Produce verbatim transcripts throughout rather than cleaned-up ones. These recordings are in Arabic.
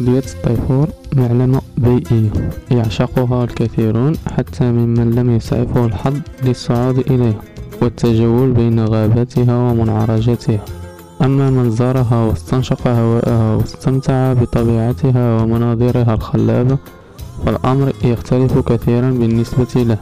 قضية الطيفور معلمة بيئية يعشقها الكثيرون حتى ممن لم يسعفه الحظ للصعود إليها والتجول بين غاباتها ومنعرجاتها. أما من زارها واستنشق هواءها واستمتع بطبيعتها ومناظرها الخلابة فالأمر يختلف كثيرا بالنسبة له.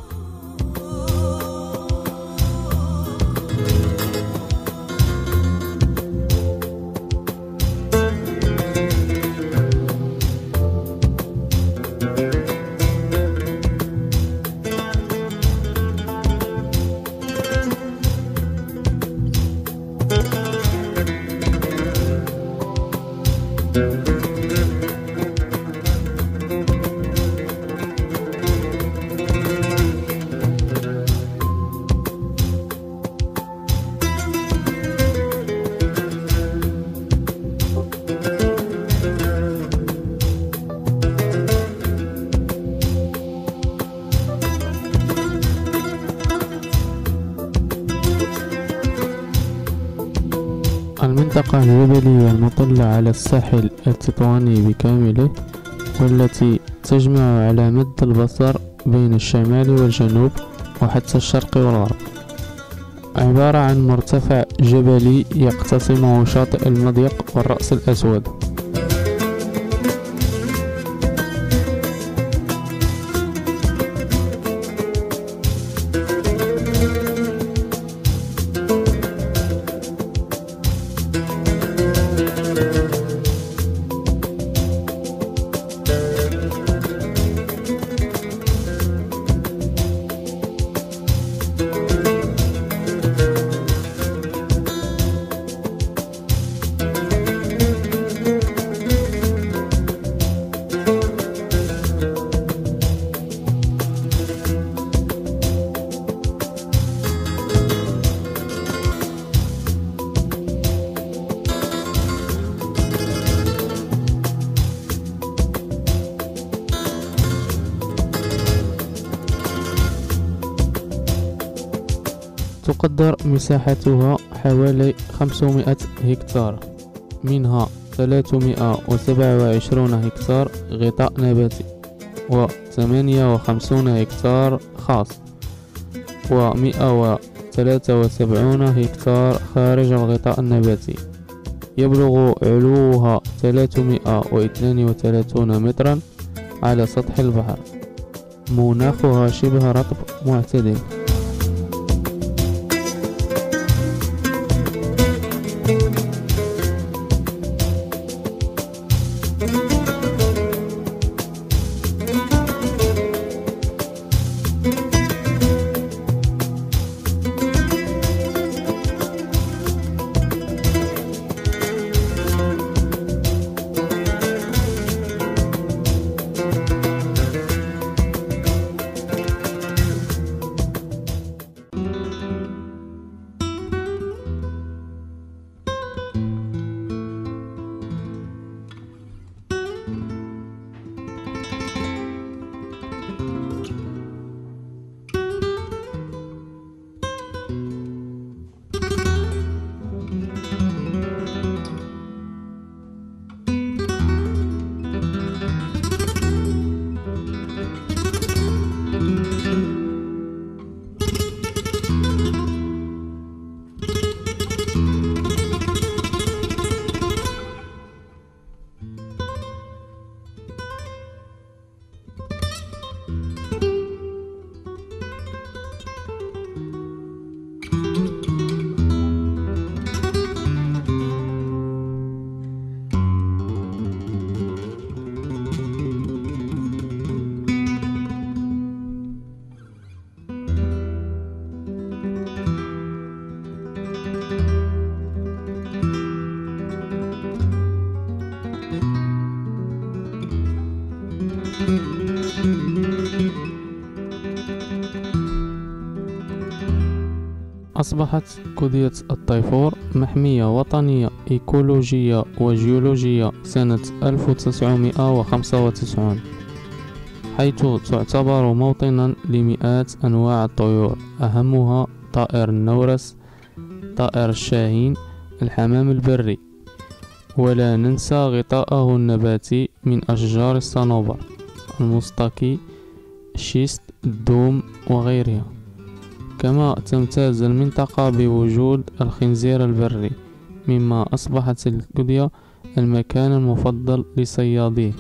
المنطقة الجبلية المطلة على الساحل التطواني بكامله والتي تجمع على مد البصر بين الشمال والجنوب وحتى الشرق والغرب، عبارة عن مرتفع جبلي يقتسمه شاطئ المضيق والرأس الأسود. تقدر مساحتها حوالي خمسمائة هكتار، منها ثلاثمائة وسبعة وعشرون هكتار غطاء نباتي وثمانية وخمسون هكتار خاص ومائة وثلاثة وسبعون هكتار خارج الغطاء النباتي. يبلغ علوها ثلاثمائة واثنان وثلاثون مترا على سطح البحر. مناخها شبه رطب معتدل. أصبحت قضية الطيفور محمية وطنية إيكولوجية وجيولوجية سنة ألف وتسعمائة وخمسة وتسعين، حيث تعتبر موطنا لمئات أنواع الطيور، أهمها طائر النورس، طائر الشاهين، الحمام البري، ولا ننسى غطاءه النباتي من أشجار الصنوبر، المستكي، الشيست، الدوم وغيرها. كما تمتاز المنطقة بوجود الخنزير البري، مما أصبحت القدية المكان المفضل لصياديه.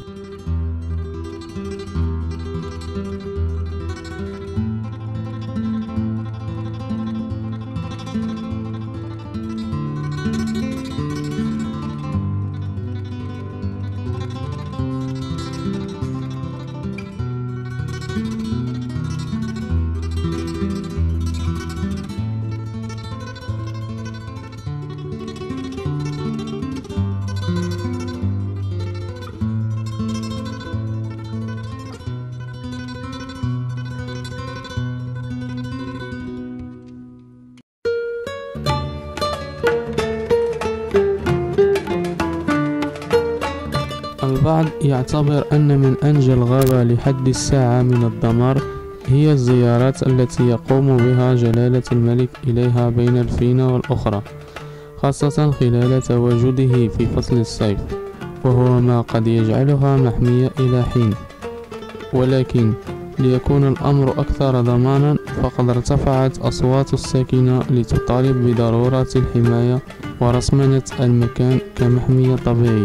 البعض يعتبر أن من أنجى الغابة لحد الساعة من الدمار هي الزيارات التي يقوم بها جلالة الملك إليها بين الفينة والأخرى، خاصة خلال تواجده في فصل الصيف، وهو ما قد يجعلها محمية إلى حين. ولكن ليكون الأمر أكثر ضمانا، فقد ارتفعت أصوات الساكنة لتطالب بضرورة الحماية ورسمنة المكان كمحمية طبيعية.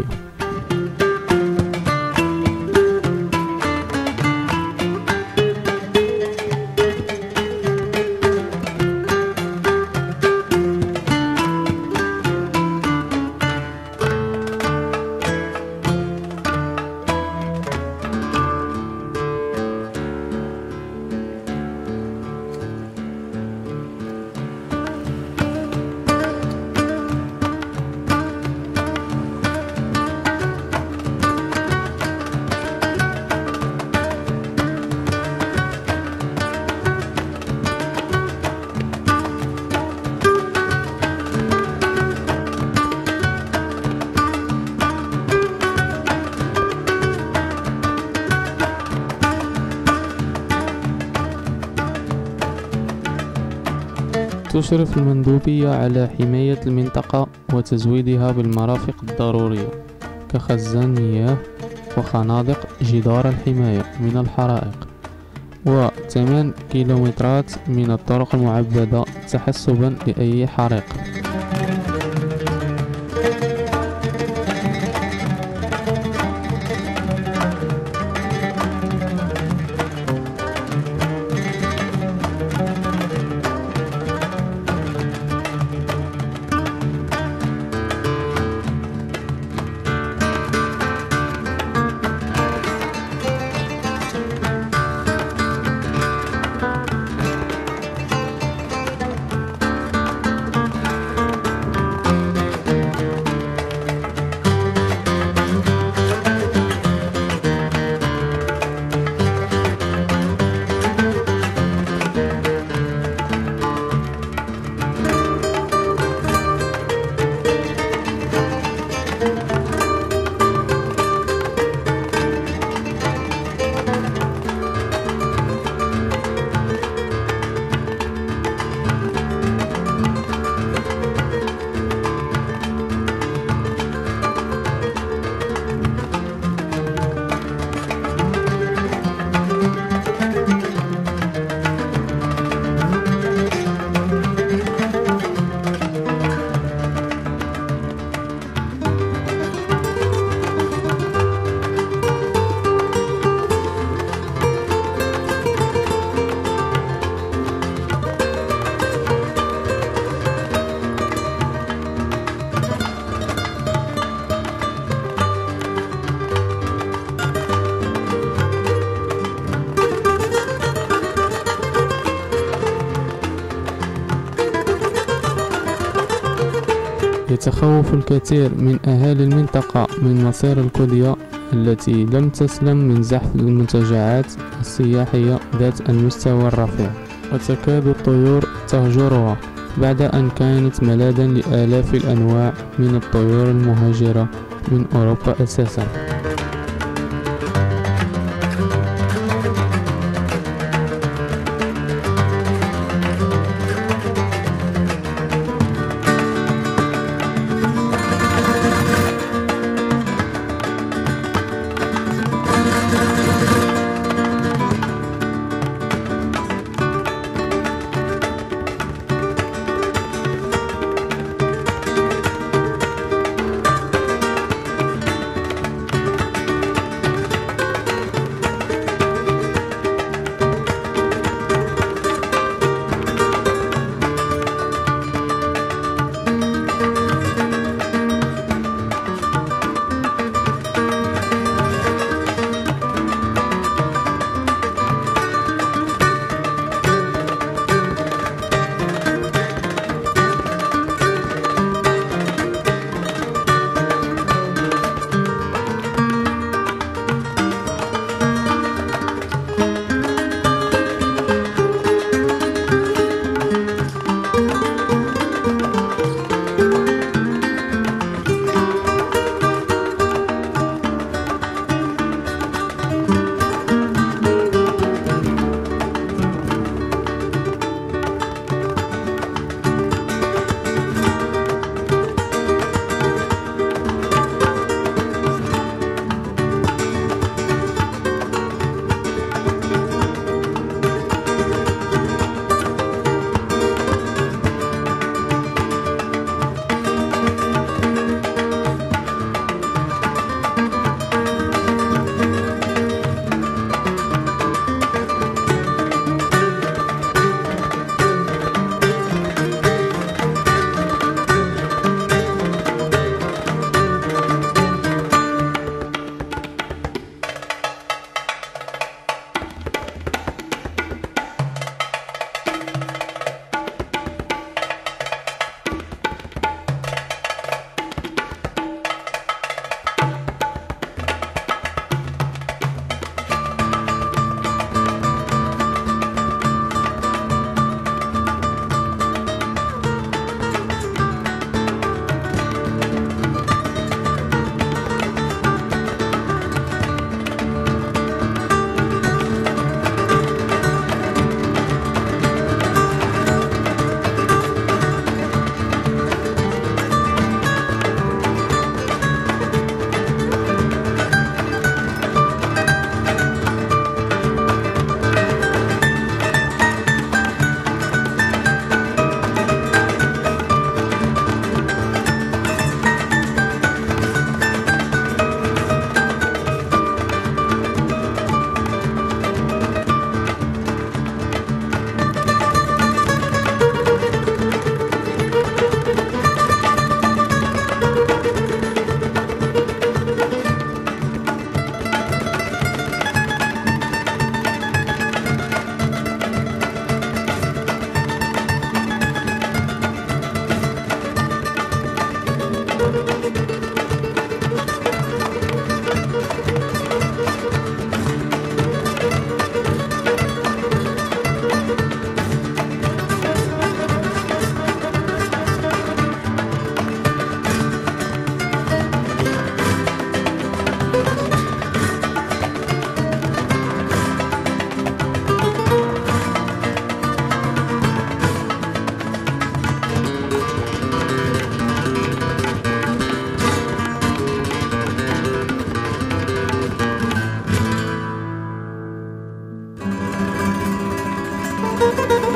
تشرف المندوبية على حماية المنطقة وتزويدها بالمرافق الضرورية كخزان مياه وخنادق جدار الحماية من الحرائق، وثمان كيلومترات من الطرق المعبدة تحسبا لأي حريق. يتخوف الكثير من أهالي المنطقة من مصير القدية التي لم تسلم من زحف المنتجعات السياحية ذات المستوى الرفيع، وتكاد الطيور تهجرها بعد أن كانت ملاذا لآلاف الأنواع من الطيور المهاجرة من أوروبا أساسا. السلامة.